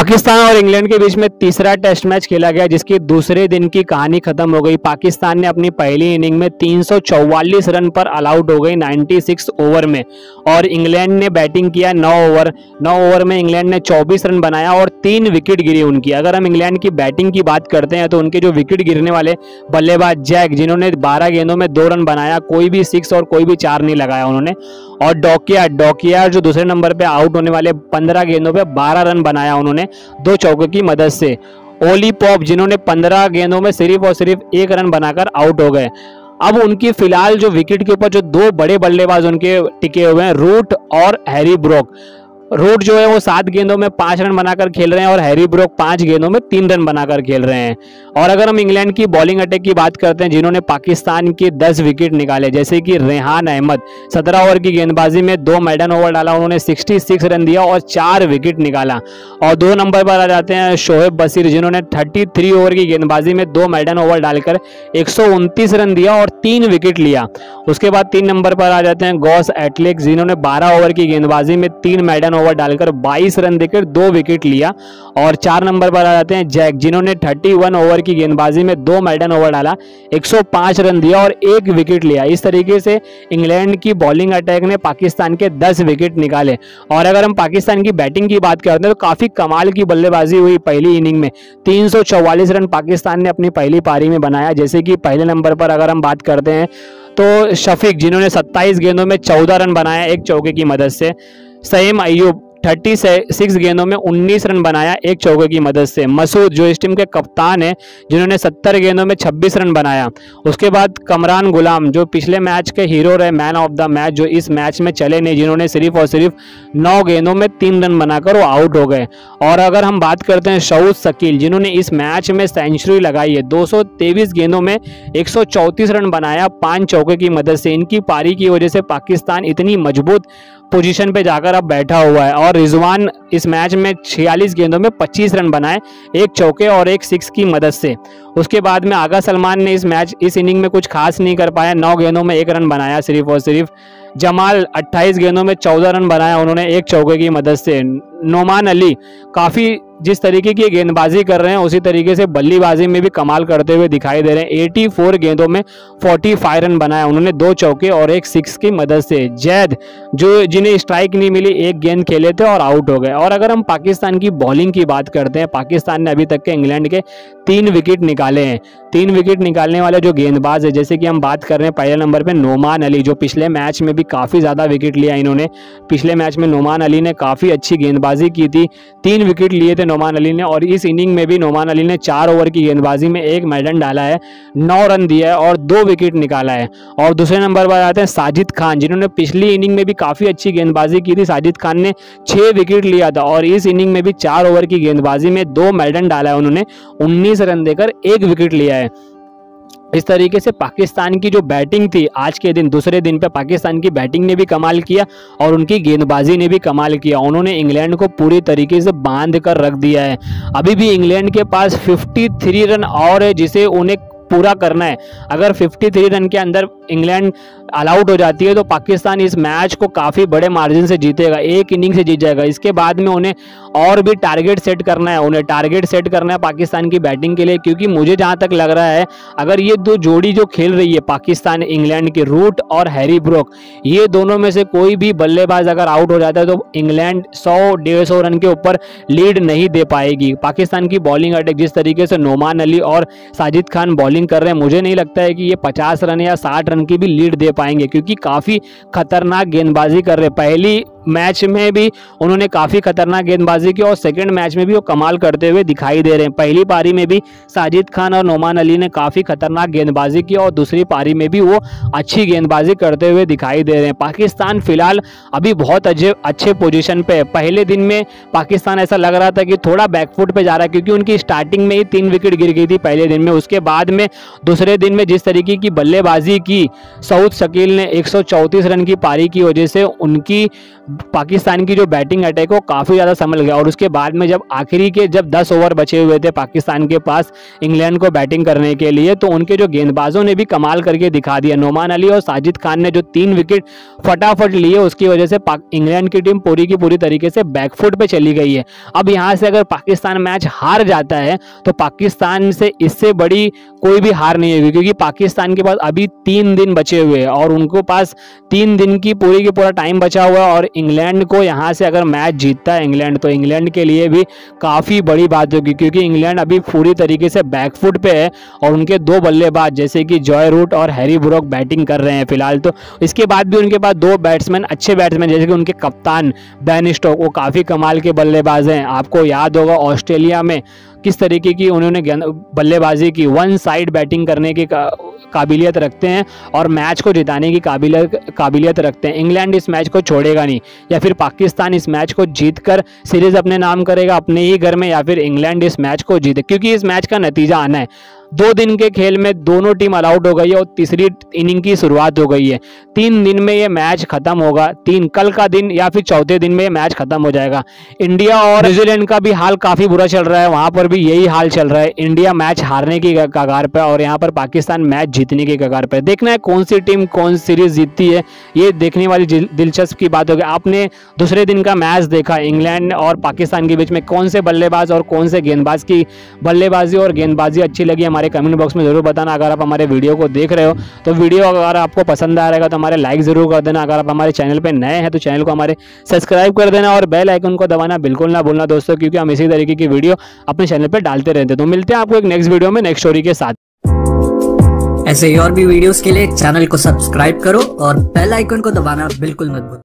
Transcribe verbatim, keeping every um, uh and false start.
पाकिस्तान और इंग्लैंड के बीच में तीसरा टेस्ट मैच खेला गया, जिसकी दूसरे दिन की कहानी खत्म हो गई। पाकिस्तान ने अपनी पहली इनिंग में तीन सौ चौवालीस रन पर ऑल आउट हो गई छियानवे ओवर में, और इंग्लैंड ने बैटिंग किया नौ ओवर नौ ओवर में इंग्लैंड ने चौबीस रन बनाया और तीन विकेट गिरी उनकी। अगर हम इंग्लैंड की बैटिंग की बात करते हैं तो उनके जो विकेट गिरने वाले बल्लेबाज जैक, जिन्होंने बारह गेंदों में दो रन बनाया, कोई भी सिक्स और कोई भी चार नहीं लगाया उन्होंने, और डॉकियार डॉकियार जो दूसरे नंबर पे आउट होने वाले पंद्रह गेंदों पे बारह रन बनाया उन्होंने दो चौकों की मदद से। ओली पॉप, जिन्होंने पंद्रह गेंदों में सिर्फ और सिर्फ एक रन बनाकर आउट हो गए। अब उनकी फिलहाल जो विकेट के ऊपर जो दो बड़े बल्लेबाज उनके टिके हुए हैं, रूट और हैरी ब्रोक। रूट जो है वो सात गेंदों में पांच रन बनाकर खेल रहे हैं और हैरी ब्रोक पांच गेंदों में तीन रन बनाकर खेल रहे हैं। और अगर हम इंग्लैंड की बॉलिंग अटैक की बात करते हैं, जिन्होंने पाकिस्तान के दस विकेट निकाले, जैसे कि रेहान अहमद सत्रह ओवर की गेंदबाजी में दो मेडन ओवर डाला, उन्होंने छियासठ रन दिया और चार विकेट निकाला। और दो नंबर पर आ जाते हैं शोएब बशीर, जिन्होंने तैंतीस ओवर की गेंदबाजी में दो मेडन ओवर डालकर एक सौ उनतीस रन दिया और तीन विकेट लिया। उसके बाद तीन नंबर पर आ जाते हैं गॉस एटलेक्स, जिन्होंने बारह ओवर की गेंदबाजी में तीन मेडन ओवर डालकर बाईस रन देकर दो विकेट लिया। और चार नंबर पर आ जाते हैं जैक, जिन्होंने इकतीस ओवर की गेंदबाजी में दो मेडन ओवर डाला, एक सौ पाँच रन दिया और एक विकेट लिया। इस तरीके से इंग्लैंड की बॉलिंग अटैक ने पाकिस्तान के दस विकेट निकाले। और अगर हम पाकिस्तान की बैटिंग की बात करते हैं तो काफी कमाल की बल्लेबाजी हुई पहली इनिंग में। तीन सौ चौवालीस रन पाकिस्तान ने अपनी पहली पारी में बनाया। जैसे कि पहले नंबर पर अगर हम बात करते हैं तो शफीक, जिन्होंने सत्ताईस गेंदों में चौदह रन बनाया एक चौके की मदद से। सईम अयूब छत्तीस गेंदों में उन्नीस रन बनाया एक चौके की मदद से। मसूद, जो इस टीम के कप्तान हैं, जिन्होंने सत्तर गेंदों में छब्बीस रन बनाया। उसके बाद कमरान गुलाम, जो पिछले मैच के हीरो रहे, मैन ऑफ द मैच, जो इस मैच में चले नहीं, जिन्होंने सिर्फ और सिर्फ नौ गेंदों में तीन रन बनाकर वो आउट हो गए। और अगर हम बात करते हैं शऊद शकील, जिन्होंने इस मैच में सेंचुरी लगाई है, दो सौ तेईस गेंदों में एक सौ चौंतीस रन बनाया पांच चौके की मदद से। इनकी पारी की वजह से पाकिस्तान इतनी मजबूत पोजीशन पे जाकर अब बैठा हुआ है। और रिजवान इस मैच में छियालीस गेंदों में पच्चीस रन बनाए एक चौके और एक सिक्स की मदद से। उसके बाद में आगा सलमान ने इस मैच इस इनिंग में कुछ खास नहीं कर पाया, नौ गेंदों में एक रन बनाया सिर्फ और सिर्फ। जमाल अट्ठाईस गेंदों में चौदह रन बनाया उन्होंने एक चौके की मदद से। नोमान अली काफ़ी जिस तरीके की गेंदबाजी कर रहे हैं उसी तरीके से बल्लेबाजी में भी कमाल करते हुए दिखाई दे रहे हैं। चौरासी गेंदों में पैंतालीस रन बनाया उन्होंने दो चौके और एक सिक्स की मदद से। जैद, जो जिन्हें स्ट्राइक नहीं मिली, एक गेंद खेले थे और आउट हो गए। और अगर हम पाकिस्तान की बॉलिंग की बात करते हैं, पाकिस्तान ने अभी तक के इंग्लैंड के तीन विकेट निकाले हैं। तीन विकेट निकालने वाले जो गेंदबाज है, जैसे कि हम बात कर रहे हैं पहले नंबर पे नोमान अली, जो पिछले मैच में भी काफ़ी ज़्यादा विकेट लिया इन्होंने। पिछले मैच में नोमान अली ने काफ़ी अच्छी गेंदबाजी की थी, तीन विकेट लिए थे नोमान अली ने। और इस इनिंग में भी नोमान अली ने चार ओवर की गेंदबाजी में एक मेडन डाला है, नौ रन दिया है और दो विकेट निकाला है। और दूसरे नंबर पर आते हैं साजिद खान, जिन्होंने पिछली इनिंग में भी काफ़ी अच्छी गेंदबाजी की थी। साजिद खान ने छः विकेट लिया था और इस इनिंग में भी चार ओवर की गेंदबाजी में दो मेडन डाला है उन्होंने, उन्नीस रन देकर एक विकेट लिया है। इस तरीके से पाकिस्तान की जो बैटिंग थी आज के दिन, दूसरे दिन पे पाकिस्तान की बैटिंग ने भी कमाल किया और उनकी गेंदबाजी ने भी कमाल किया। उन्होंने इंग्लैंड को पूरी तरीके से बांध कर रख दिया है। अभी भी इंग्लैंड के पास तिरेपन रन और है जिसे उन्हें पूरा करना है। अगर तिरेपन रन के अंदर इंग्लैंड ऑल आउट हो जाती है तो पाकिस्तान इस मैच को काफ़ी बड़े मार्जिन से जीतेगा, एक इनिंग से जीत जाएगा। इसके बाद में उन्हें और भी टारगेट सेट करना है, उन्हें टारगेट सेट करना है पाकिस्तान की बैटिंग के लिए, क्योंकि मुझे जहां तक लग रहा है अगर ये दो जोड़ी जो खेल रही है पाकिस्तान इंग्लैंड की, रूट और हैरी ब्रोक, ये दोनों में से कोई भी बल्लेबाज अगर आउट हो जाता है तो इंग्लैंड सौ डेढ़ सौ रन के ऊपर लीड नहीं दे पाएगी। पाकिस्तान की बॉलिंग अटैक जिस तरीके से नोमान अली और साजिद खान बॉलिंग कर रहे हैं, मुझे नहीं लगता है कि ये पचास रन या साठ रन की भी लीड दे पाएंगे, क्योंकि काफ़ी खतरनाक गेंदबाजी कर रहे हैं। पहली मैच में भी उन्होंने काफ़ी खतरनाक गेंदबाजी की और सेकंड मैच में भी वो कमाल करते हुए दिखाई दे रहे हैं। पहली पारी में भी साजिद खान और नोमान अली ने काफ़ी खतरनाक गेंदबाजी की और दूसरी पारी में भी वो अच्छी गेंदबाजी करते हुए दिखाई दे रहे हैं। पाकिस्तान फिलहाल अभी बहुत अच्छे अच्छे पोजीशन पे है। पहले दिन में पाकिस्तान ऐसा लग रहा था कि थोड़ा बैकफुट पे जा रहा है, क्योंकि उनकी स्टार्टिंग में ही तीन विकेट गिर गई थी पहले दिन में। उसके बाद में दूसरे दिन में जिस तरीके की बल्लेबाजी की, शऊद शकील ने एक सौ चौंतीस रन की पारी की वजह से उनकी पाकिस्तान की जो बैटिंग अटैक है वो काफ़ी ज़्यादा संभल गया। और उसके बाद में जब आखिरी के जब दस ओवर बचे हुए थे पाकिस्तान के पास इंग्लैंड को बैटिंग करने के लिए, तो उनके जो गेंदबाजों ने भी कमाल करके दिखा दिया। नोमान अली और साजिद खान ने जो तीन विकेट फटाफट लिए, उसकी वजह से इंग्लैंड की टीम पूरी की पूरी तरीके से बैकफुट पे चली गई है। अब यहाँ से अगर पाकिस्तान मैच हार जाता है तो पाकिस्तान से इससे बड़ी कोई भी हार नहीं होगी, क्योंकि पाकिस्तान के पास अभी तीन दिन बचे हुए हैं और उनको पास तीन दिन की पूरी की पूरा टाइम बचा हुआ है। और इंग्लैंड को यहाँ से अगर मैच जीतता है इंग्लैंड, तो इंग्लैंड के लिए भी काफ़ी बड़ी बात होगी, क्योंकि इंग्लैंड अभी पूरी तरीके से बैकफुट पे है और उनके दो बल्लेबाज जैसे कि जॉय रूट और हैरी ब्रूक बैटिंग कर रहे हैं फिलहाल। तो इसके बाद भी उनके पास दो बैट्समैन अच्छे बैट्समैन जैसे कि उनके कप्तान बेन स्टोक्स, वो काफ़ी कमाल के बल्लेबाज हैं। आपको याद होगा ऑस्ट्रेलिया में किस तरीके की उन्होंने बल्लेबाजी की, वन साइड बैटिंग करने की का, काबिलियत रखते हैं और मैच को जिताने की काबिलियत काबिलियत रखते हैं। इंग्लैंड इस मैच को छोड़ेगा नहीं, या फिर पाकिस्तान इस मैच को जीतकर सीरीज अपने नाम करेगा अपने ही घर में, या फिर इंग्लैंड इस मैच को जीते, क्योंकि इस मैच का नतीजा आना है। दो दिन के खेल में दोनों टीम ऑल आउट हो गई है और तीसरी इनिंग की शुरुआत हो गई है। तीन दिन में ये मैच खत्म होगा, तीन कल का दिन या फिर चौथे दिन में ये मैच खत्म हो जाएगा। इंडिया और न्यूजीलैंड का भी हाल काफ़ी बुरा चल रहा है, वहाँ पर भी यही हाल चल रहा है। इंडिया मैच हारने की कगार पर और यहाँ पर पाकिस्तान मैच जीतने की कगार पर। देखना है कौन सी टीम कौन सीरीज जीतती है, ये देखने वाली दिलचस्प की बात होगी। आपने दूसरे दिन का मैच देखा इंग्लैंड और पाकिस्तान के बीच में, कौन से बल्लेबाज और कौन से गेंदबाज की बल्लेबाजी और गेंदबाजी अच्छी लगी हमारे कमेंट बॉक्स में जरूर बताना। अगर आप हमारे वीडियो को देख रहे हो तो वीडियो अगर आपको पसंद आ रहेगा तो हमारे लाइक जरूर कर देना। अगर आप हमारे चैनल पे नए हैं तो चैनल को हमारे सब्सक्राइब कर देना और बेल आइकन को दबाना बिल्कुल ना भूलना दोस्तों, क्योंकि हम इसी तरीके की वीडियो अपने चैनल पे डालते रहते हैं। तो मिलते हैं आपको एक नेक्स्ट वीडियो में नेक्स्ट स्टोरी के साथ। ऐसे ही और भी वीडियोस के लिए चैनल को सब्सक्राइब करो और बेल आइकन को दबाना बिल्कुल मत भूलो।